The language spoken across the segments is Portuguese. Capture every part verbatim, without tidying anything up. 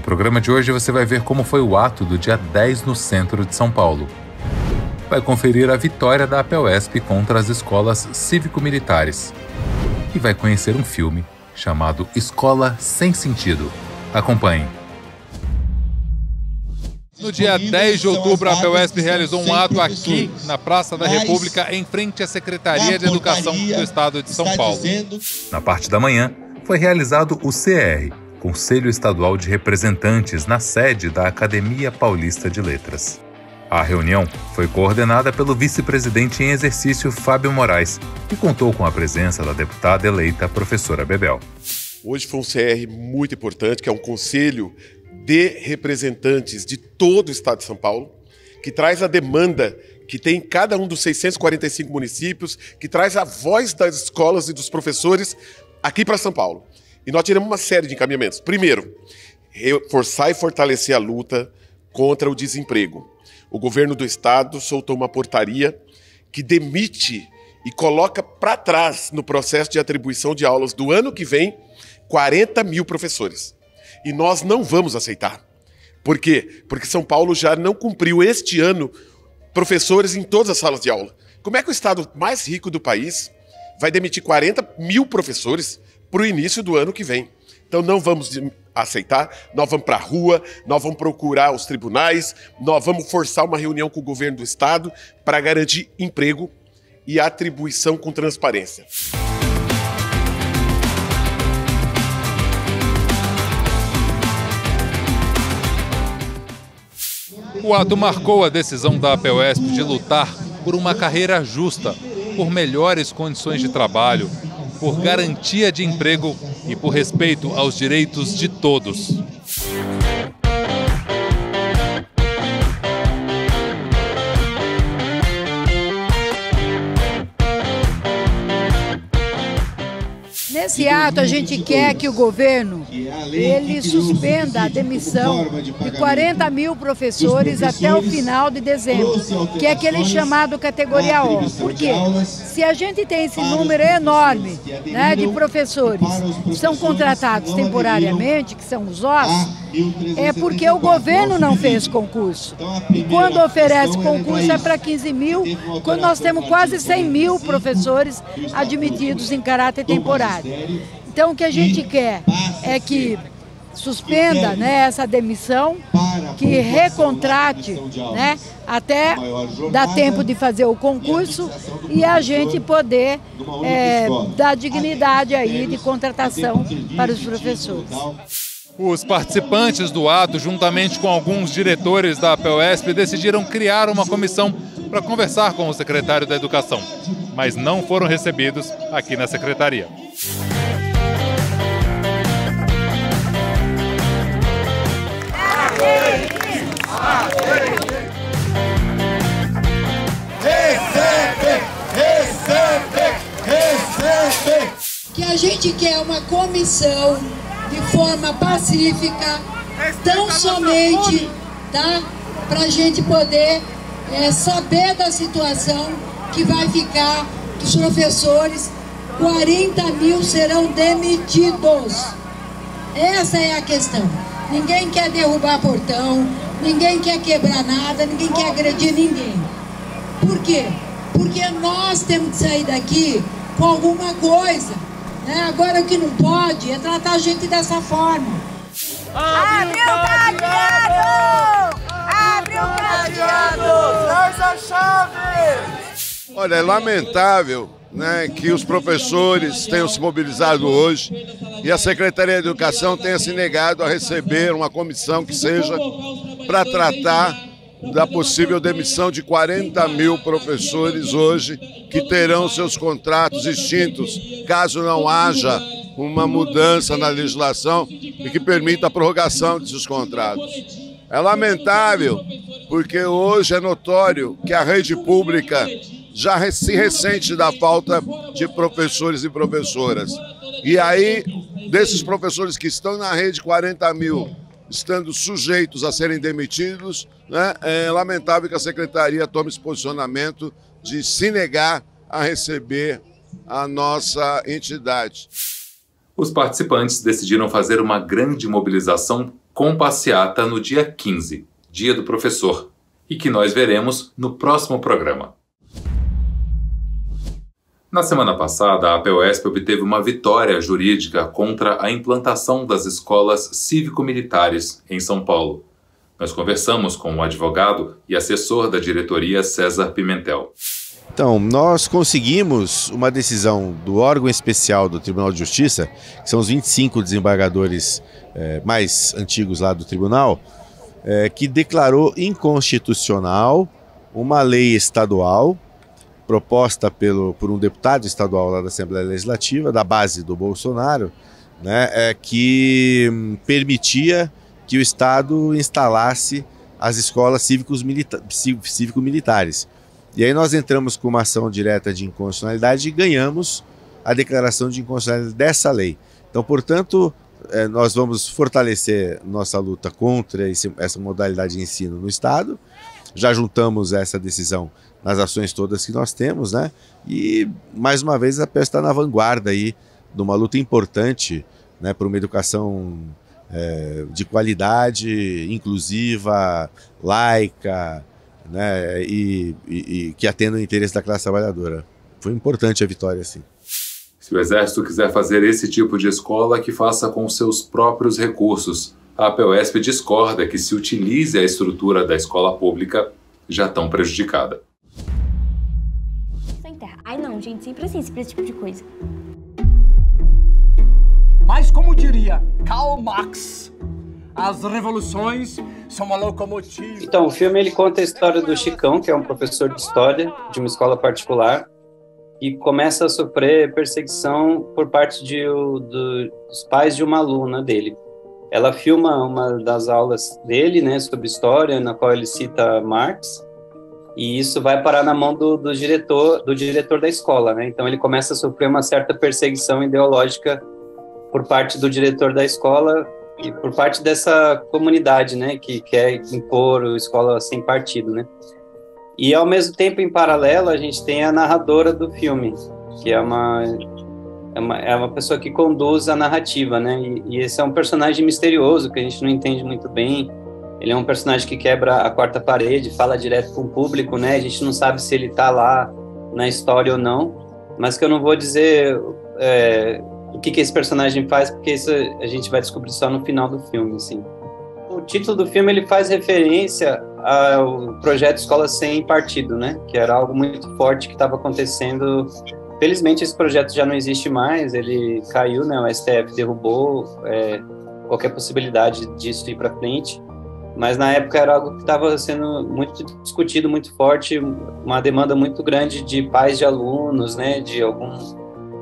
programa de hoje você vai ver como foi o ato do dia dez no centro de São Paulo. Vai conferir a vitória da APEUESP contra as escolas cívico-militares. E vai conhecer um filme chamado Escola Sem Sentido. Acompanhe. No dia dez de outubro, a APEUESP realizou um ato aqui na Praça da República, em frente à Secretaria de Educação do Estado de São Paulo. Na parte da manhã, foi realizado o C R, Conselho Estadual de Representantes, na sede da Academia Paulista de Letras. A reunião foi coordenada pelo vice-presidente em exercício Fábio Moraes e contou com a presença da deputada eleita professora Bebel. Hoje foi um C R muito importante, que é um conselho de representantes de todo o estado de São Paulo, que traz a demanda que tem em cada um dos seiscentos e quarenta e cinco municípios, que traz a voz das escolas e dos professores aqui para São Paulo. E nós tiramos uma série de encaminhamentos. Primeiro, reforçar e fortalecer a luta contra o desemprego. O governo do estado soltou uma portaria que demite e coloca para trás, no processo de atribuição de aulas do ano que vem, quarenta mil professores. E nós não vamos aceitar. Por quê? Porque São Paulo já não cumpriu este ano professores em todas as salas de aula. Como é que o estado mais rico do país vai demitir quarenta mil professores para o início do ano que vem? Então não vamos aceitar, nós vamos para a rua, nós vamos procurar os tribunais, nós vamos forçar uma reunião com o governo do estado para garantir emprego e atribuição com transparência. O ato marcou a decisão da APEUESP de lutar por uma carreira justa, por melhores condições de trabalho, por garantia de emprego e por respeito aos direitos de todos. Nesse ato, a gente quer que o governo ele suspenda a demissão de quarenta mil professores até o final de dezembro, que é aquele chamado categoria O. Por quê? Se a gente tem esse número enorme, né, de professores que são contratados temporariamente, que são os Os, é porque o governo não fez concurso. E quando oferece concurso é para quinze mil, quando nós temos quase cem mil professores admitidos em caráter temporário. Então, o que a gente quer é que suspenda, né, essa demissão, que recontrate, né, até dar tempo de fazer o concurso e a gente poder é, dar dignidade aí de contratação para os professores. Os participantes do ato, juntamente com alguns diretores da APEUESP, decidiram criar uma comissão para conversar com o secretário da Educação, mas não foram recebidos aqui na secretaria. Recebe, recebe, recebe. Que a gente quer uma comissão de forma pacífica, tão somente, tá, para a gente poder é, saber da situação que vai ficar, que os professores, quarenta mil serão demitidos. Essa é a questão. Ninguém quer derrubar portão, ninguém quer quebrar nada, ninguém quer agredir ninguém. Por quê? Porque nós temos que sair daqui com alguma coisa. Né? Agora o que não pode é tratar a gente dessa forma. Abre o cadeado! Abre o cadeado! Traz a chave! Olha, é lamentável, né, que os professores tenham se mobilizado hoje e a Secretaria de Educação tenha se negado a receber uma comissão que seja para tratar da possível demissão de quarenta mil professores hoje, que terão seus contratos extintos, caso não haja uma mudança na legislação e que permita a prorrogação desses contratos. É lamentável, porque hoje é notório que a rede pública já se ressente da falta de professores e professoras. E aí, desses professores que estão na rede, quarenta mil, estando sujeitos a serem demitidos, né, é lamentável que a Secretaria tome esse posicionamento de se negar a receber a nossa entidade. Os participantes decidiram fazer uma grande mobilização com passeata no dia quinze, Dia do Professor, e que nós veremos no próximo programa. Na semana passada, a APUESP obteve uma vitória jurídica contra a implantação das escolas cívico-militares em São Paulo. Nós conversamos com o advogado e assessor da diretoria César Pimentel. Então, nós conseguimos uma decisão do órgão especial do Tribunal de Justiça, que são os vinte e cinco desembargadores eh, mais antigos lá do tribunal, eh, que declarou inconstitucional uma lei estadual proposta pelo, por um deputado estadual lá da Assembleia Legislativa, da base do Bolsonaro, né, é, que hum, permitia que o Estado instalasse as escolas cívico-militares. E aí nós entramos com uma ação direta de inconstitucionalidade e ganhamos a declaração de inconstitucionalidade dessa lei. Então, portanto, eh, nós vamos fortalecer nossa luta contra esse, essa modalidade de ensino no Estado. Já juntamos essa decisão nas ações todas que nós temos, né? E, mais uma vez, a P E S está na vanguarda aí de uma luta importante, né, por uma educação é, de qualidade, inclusiva, laica, né, e, e, e que atenda o interesse da classe trabalhadora. Foi importante a vitória, sim. Se o Exército quiser fazer esse tipo de escola, que faça com seus próprios recursos. A APUESP discorda que se utilize a estrutura da escola pública já tão prejudicada. Ai não, gente, sempre assim, sempre esse tipo de coisa. Mas como diria Karl Marx, as revoluções são uma locomotiva. Então, o filme ele conta a história do Chicão, que é um professor de história de uma escola particular, e começa a sofrer perseguição por parte de, do, dos pais de uma aluna dele. Ela filma uma das aulas dele, né, sobre história, na qual ele cita Marx, e isso vai parar na mão do, do, diretor, do diretor da escola, né? Então ele começa a sofrer uma certa perseguição ideológica por parte do diretor da escola e por parte dessa comunidade, né, que quer impor a escola sem partido, né? E ao mesmo tempo, em paralelo, a gente tem a narradora do filme, que é uma, é uma, é uma pessoa que conduz a narrativa, né? E, e esse é um personagem misterioso, que a gente não entende muito bem. Ele é um personagem que quebra a quarta parede, fala direto com o público, né? A gente não sabe se ele está lá na história ou não, mas que eu não vou dizer é, o que, que esse personagem faz, porque isso a gente vai descobrir só no final do filme, assim. O título do filme ele faz referência ao projeto Escola Sem Partido, né? Que era algo muito forte que estava acontecendo. Felizmente esse projeto já não existe mais, ele caiu, né? O S T F derrubou é, qualquer possibilidade disso ir para frente. Mas na época era algo que estava sendo muito discutido, muito forte, uma demanda muito grande de pais de alunos, né? De algumas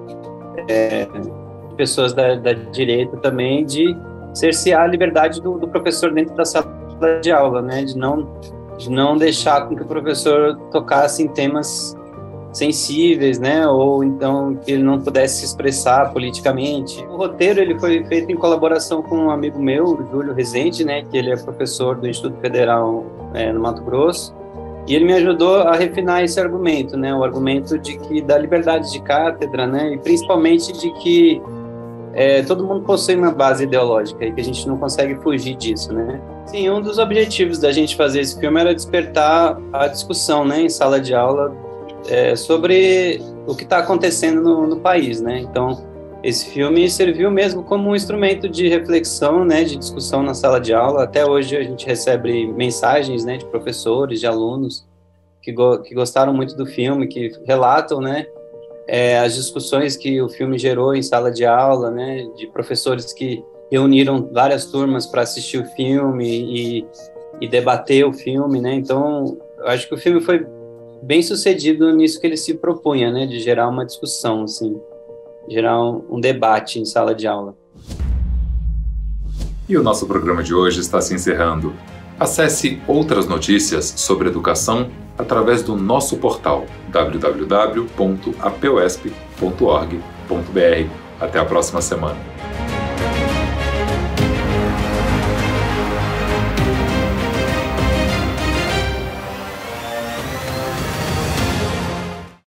é, pessoas da, da direita também, de cercear a liberdade do, do professor dentro da sala de aula, né? De não, de não deixar com que o professor tocasse em temas sensíveis, né? Ou então que ele não pudesse se expressar politicamente. O roteiro ele foi feito em colaboração com um amigo meu, o Júlio Rezende, né? Que ele é professor do Instituto Federal é, no Mato Grosso. E ele me ajudou a refinar esse argumento, né? O argumento de que da liberdade de cátedra, né? E principalmente de que É, todo mundo possui uma base ideológica e que a gente não consegue fugir disso, né? Sim, um dos objetivos da gente fazer esse filme era despertar a discussão, né, em sala de aula é, sobre o que está acontecendo no, no país, né? Então, esse filme serviu mesmo como um instrumento de reflexão, né, de discussão na sala de aula. Até hoje a gente recebe mensagens, né, de professores, de alunos que, go que gostaram muito do filme, que relatam, né, É, as discussões que o filme gerou em sala de aula, né, de professores que reuniram várias turmas para assistir o filme e, e debater o filme, né? Então, eu acho que o filme foi bem sucedido nisso que ele se propunha, né, de gerar uma discussão, assim, gerar um, um debate em sala de aula. E o nosso programa de hoje está se encerrando. Acesse outras notícias sobre educação através do nosso portal w w w ponto a p u e s p ponto org ponto b r. Até a próxima semana.